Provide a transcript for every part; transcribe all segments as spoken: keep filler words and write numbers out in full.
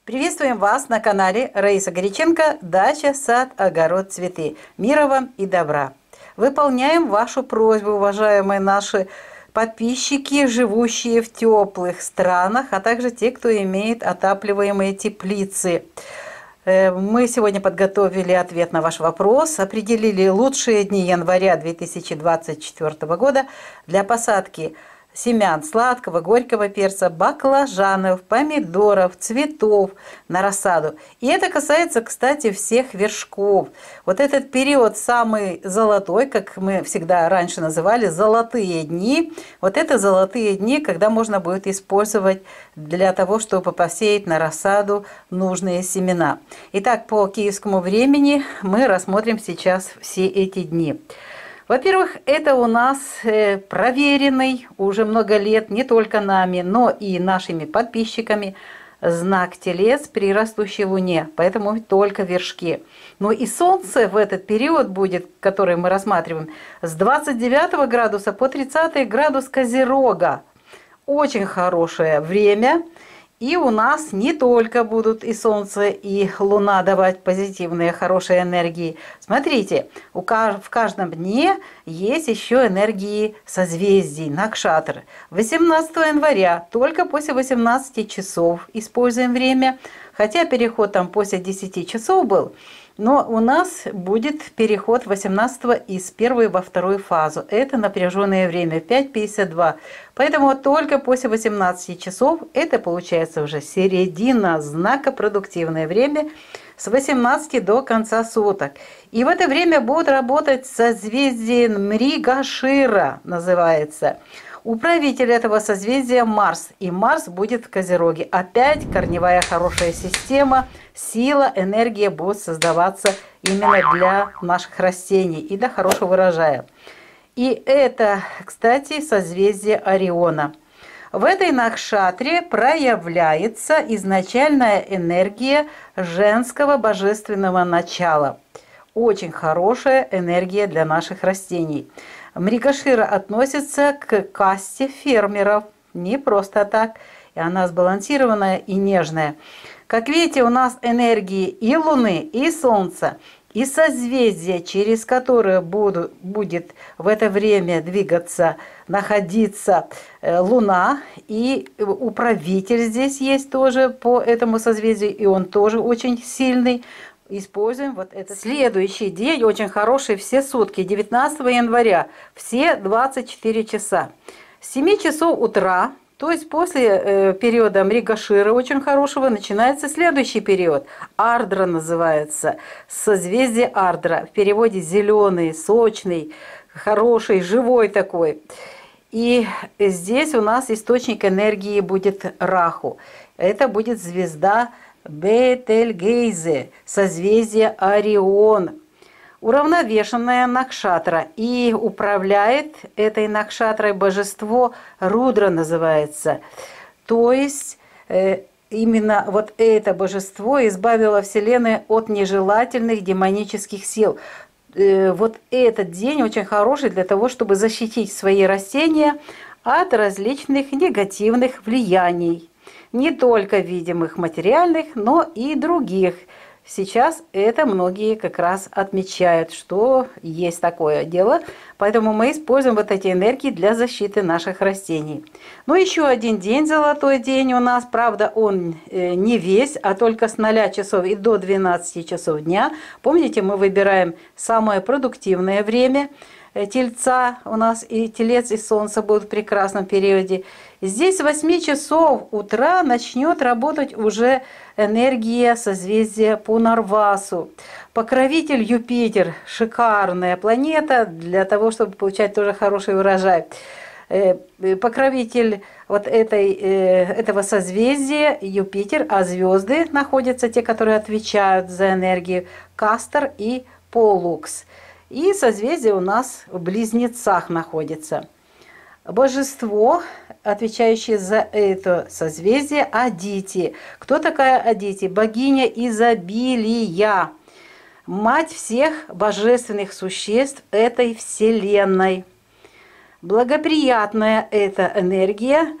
Приветствуем вас на канале Раиса Горяченко «Дача, сад, огород, цветы». Мира вам и добра. Выполняем вашу просьбу, уважаемые наши подписчики, живущие в теплых странах, а также те, кто имеет отапливаемые теплицы. Мы сегодня подготовили ответ на ваш вопрос, определили лучшие дни января две тысячи двадцать четвёртого года для посадки семян сладкого, горького перца, баклажанов, помидоров, цветов на рассаду. И это касается, кстати, всех вершков. Вот этот период самый золотой, как мы всегда раньше называли, золотые дни. Вот это золотые дни, когда можно будет использовать для того, чтобы посеять на рассаду нужные семена. Итак, по киевскому времени мы рассмотрим сейчас все эти дни. Во-первых, это у нас проверенный уже много лет не только нами, но и нашими подписчиками знак Телец при растущей луне, поэтому только вершки. Но и солнце в этот период будет, который мы рассматриваем, с двадцать девятого градуса по тридцатый градус Козерога. Очень хорошее время. И у нас не только будут и Солнце, и Луна давать позитивные, хорошие энергии. Смотрите, у, в каждом дне есть еще энергии созвездий, накшатры. восемнадцатого января, только после восемнадцати часов используем время, хотя переход там после десяти часов был. Но у нас будет переход восемнадцатого из первой во вторую фазу. Это напряженное время, пять пятьдесят два. Поэтому только после восемнадцати часов, это получается уже середина знака продуктивное время, с восемнадцати до конца суток. И в это время будут работать созвездие Мригашира, называется. Управитель этого созвездия Марс. И Марс будет в Козероге. Опять корневая хорошая система, сила, энергия будут создаваться именно для наших растений и для хорошего урожая. И это, кстати, созвездие Ориона. В этой накшатре проявляется изначальная энергия женского божественного начала. Очень хорошая энергия для наших растений. Мригашира относится к касте фермеров, не просто так, и она сбалансированная и нежная. Как видите, у нас энергии и Луны, и Солнца, и созвездия, через которые буду, будет в это время двигаться, находиться Луна, и управитель здесь есть тоже по этому созвездию, и он тоже очень сильный. Используем вот этот следующий день, очень хороший, все сутки, девятнадцатого января, все двадцать четыре часа. С семи часов утра, то есть после э, периода Мригашира очень хорошего, начинается следующий период. Ардра называется, созвездие Ардра, в переводе зеленый, сочный, хороший, живой такой. И здесь у нас источник энергии будет Раху. Это будет звезда Бетельгейзе, созвездие Орион, уравновешенная накшатра, и управляет этой накшатрой божество Рудра называется. То есть э, именно вот это божество избавило Вселенную от нежелательных демонических сил. Э, вот этот день очень хороший для того, чтобы защитить свои растения от различных негативных влияний. Не только видимых материальных, но и других. Сейчас это многие как раз отмечают, что есть такое дело. Поэтому мы используем вот эти энергии для защиты наших растений. Ну, еще один день, золотой день у нас. Правда, он не весь, а только с ноля часов и до двенадцати часов дня. Помните, мы выбираем самое продуктивное время. Тельца у нас и Телец, и Солнце будут в прекрасном периоде. Здесь с восьми часов утра начнет работать уже энергия созвездия Пунарвасу. Покровитель Юпитер, шикарная планета для того, чтобы получать тоже хороший урожай. Покровитель вот этой, этого созвездия Юпитер, а звезды находятся, те, которые отвечают за энергию, Кастор и Полукс. И созвездие у нас в Близнецах находится. Божество, отвечающее за это созвездие, Адити. Кто такая Адити? Богиня изобилия, мать всех божественных существ этой вселенной. Благоприятная эта энергия,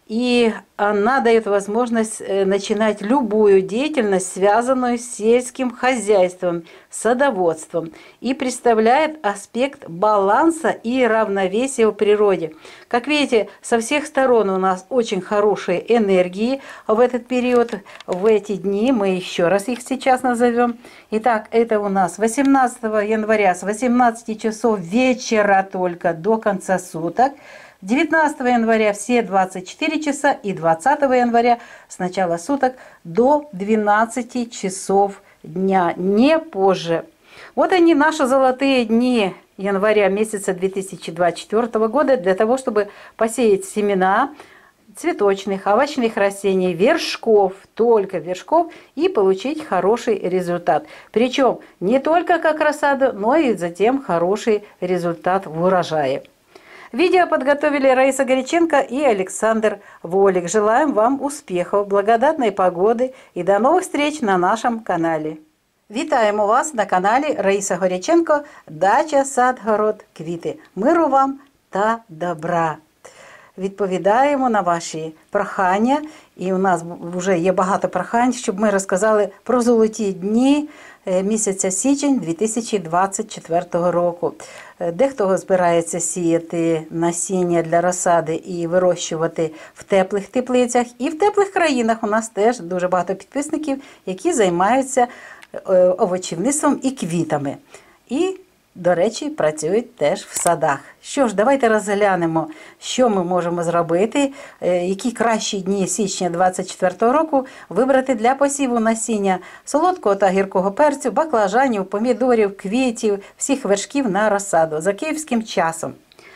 И она дает возможность начинать любую деятельность, связанную с сельским хозяйством, садоводством, и представляет аспект баланса и равновесия в природе. Как видите, со всех сторон у нас очень хорошие энергии в этот период, в эти дни. Мы еще раз их сейчас назовем. Итак, это у нас восемнадцатого января с восемнадцати часов вечера только до конца суток. девятнадцатого января все двадцать четыре часа и двадцатого января с начала суток до двенадцати часов дня, не позже. Вот они, наши золотые дни января месяца две тысячи двадцать четвёртого года для того, чтобы посеять семена цветочных, овощных растений, вершков, только вершков, и получить хороший результат. Причем не только как рассаду, но и затем хороший результат в урожае. Видео подготовили Раиса Горяченко и Александр Волик. Желаем вам успехов, благодатной погоды и до новых встреч на нашем канале. Вітаємо вас на каналі Раїса Горяченко «Дача, сад, город, квіти». Миру вам та добра. Відповідаємо на ваші прохання. І у нас вже є багато прохань, щоб ми розказали про золоті дні місяця січень дві тисячі двадцять четвертого року. Дехто збирається сіяти насіння для розсади і вирощувати в теплих теплицях. І в теплих країнах у нас теж дуже багато підписників, які займаються овочівництвом і квітами. І, до речі, працюють теж в садах. Що ж, давайте розглянемо, що ми можемо зробити, які кращі дні січня двадцять четвертого року вибрати для посіву насіння солодкого та гіркого перцю, баклажанів, помідорів, квітів, всіх вершків на розсаду за київським часом.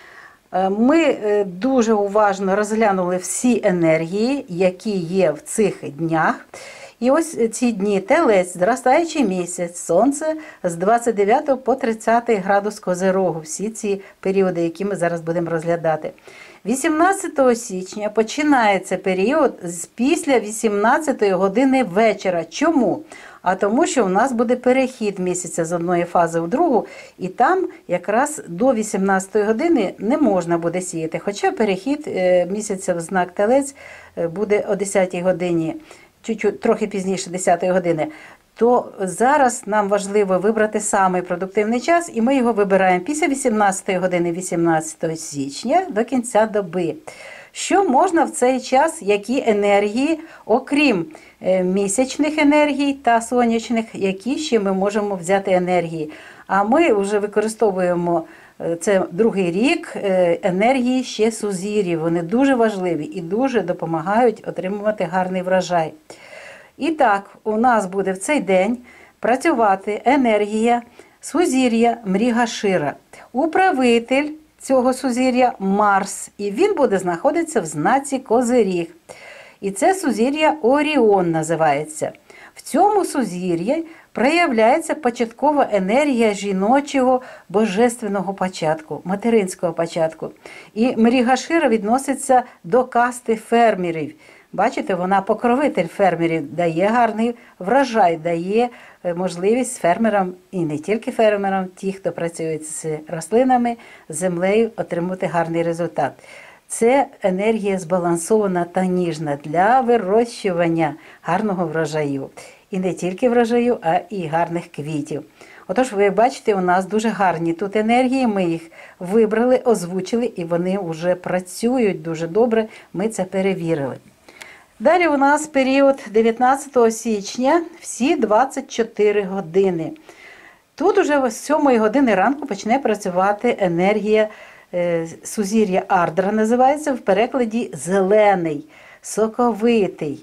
Ми дуже уважно розглянули всі енергії, які є в цих днях. І ось ці дні: Телець, зростаючий місяць, сонце з двадцять дев'ятого по тридцятий градус Козирогу. Всі ці періоди, які ми зараз будемо розглядати. вісімнадцятого січня починається період з після вісімнадцятої години вечора. Чому? А тому, що у нас буде перехід місяця з одної фази в другу, і там якраз до вісімнадцятої години не можна буде сіяти. Хоча перехід місяця в знак Телець буде о десятій годині. Чуть-чуть трохи пізніше десятої години, то зараз нам важливо вибрати самий продуктивний час, і ми його вибираємо після вісімнадцятої години вісімнадцятого січня до кінця доби. Що можна в цей час, які енергії, окрім місячних енергій та сонячних, які ще ми можемо взяти енергії? А ми вже використовуємо, це другий рік, енергії ще сузір'їв. Вони дуже важливі і дуже допомагають отримувати гарний врожай. І так, у нас буде в цей день працювати енергія сузір'я Мрігашира. Управитель цього сузір'я Марс, і він буде знаходитися в знаці Козиріг. І це сузір'я Оріон називається. В цьому сузір'ї проявляється початкова енергія жіночого божественного початку, материнського початку. І Мрігашира відноситься до касти фермерів. Бачите, вона покровитель фермерів, дає гарний врожай, дає можливість фермерам, і не тільки фермерам, ті, хто працює з рослинами, з землею, отримати гарний результат. Це енергія збалансована та ніжна для вирощування гарного врожаю. І не тільки врожаю, а і гарних квітів. Отож, ви бачите, у нас дуже гарні тут енергії, ми їх вибрали, озвучили, і вони вже працюють дуже добре, ми це перевірили. Далі у нас період дев'ятнадцятого січня, всі двадцять чотири години. Тут уже з сьомої години ранку почне працювати енергія е, сузір'я Ардра, називається в перекладі зелений, соковитий.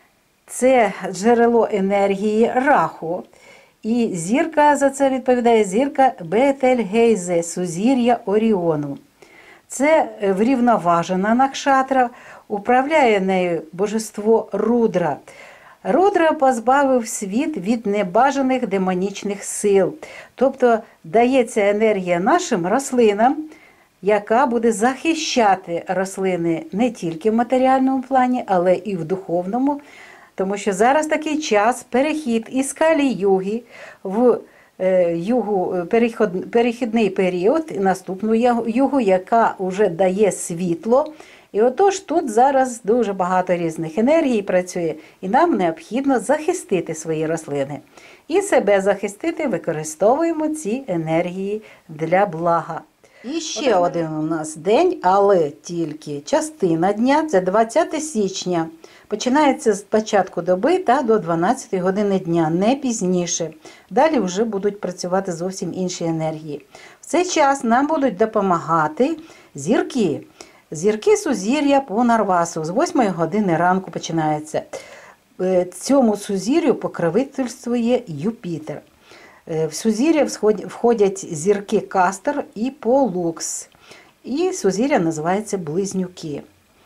Це джерело енергії Раху. І зірка за це відповідає зірка Бетельгейзе, сузір'я Оріону. Це врівноважена накшатра, управляє нею божество Рудра. Рудра позбавив світ від небажаних демонічних сил. Тобто дається енергія нашим рослинам, яка буде захищати рослини не тільки в матеріальному плані, але і в духовному. Тому що зараз такий час, перехід із Калі-юги в югу, перехідний період, наступну югу, яка вже дає світло, І отож тут зараз дуже багато різних енергій працює, і нам необхідно захистити свої рослини. І себе захистити використовуємо ці енергії для блага. І ще один у нас день, але тільки частина дня, це двадцяте січня. Починається з початку доби та до дванадцятої години дня, не пізніше. Далі вже будуть працювати зовсім інші енергії. В цей час нам будуть допомагати зірки. Зірки сузір'я по Нарвасу з восьмої години ранку починається. Цьому сузір'ю покровительствує Юпітер. В сузір'я входять зірки Кастор і Полукс. І сузір'я називається Близнюки.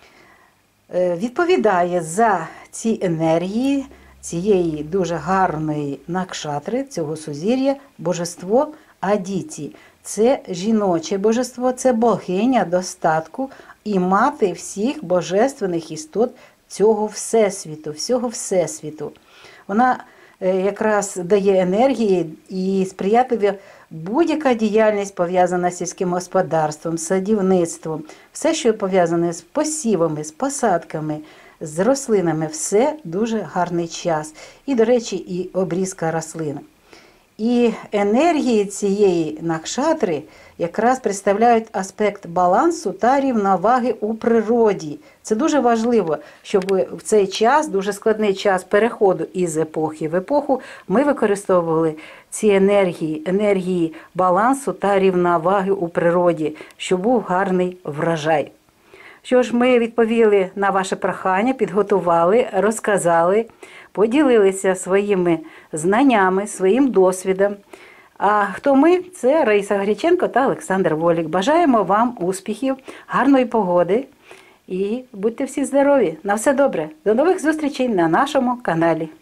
Відповідає за ці енергії цієї дуже гарної накшатри, цього сузір'я, божество Адіті. Це жіноче божество, це богиня достатку і мати всіх божественних істот цього всесвіту, всього всесвіту. Вона якраз дає енергії і сприятливі будь-яка діяльність пов'язана з сільським господарством, садівництвом, все, що пов'язане з посівами, з посадками, з рослинами, все дуже гарний час. І, до речі, і обрізка рослин. І енергії цієї накшатри якраз представляють аспект балансу та рівноваги у природі. Це дуже важливо, щоб в цей час, дуже складний час переходу із епохи в епоху, ми використовували ці енергії, енергії балансу та рівноваги у природі, щоб був гарний врожай. Що ж, ми відповіли на ваше прохання, підготували, розказали, поділилися своїми знаннями, своїм досвідом. А хто ми? Це Раїса Греченко та Олександр Волік. Бажаємо вам успіхів, гарної погоди і будьте всі здорові. На все добре. До нових зустрічей на нашому каналі.